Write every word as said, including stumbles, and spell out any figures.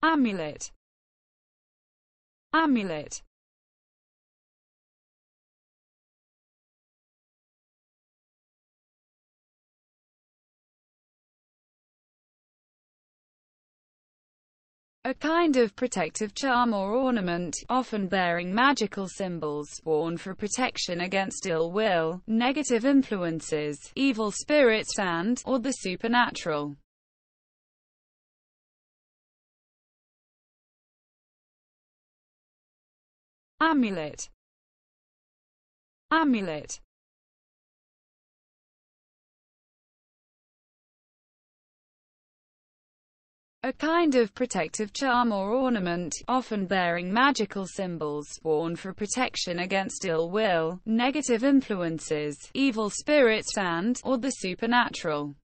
Amulet. Amulet. A kind of protective charm or ornament, often bearing magical symbols, worn for protection against ill will, negative influences, evil spirits and, or the supernatural. Amulet. Amulet. A kind of protective charm or ornament, often bearing magical symbols, worn for protection against ill will, negative influences, evil spirits and, or the supernatural.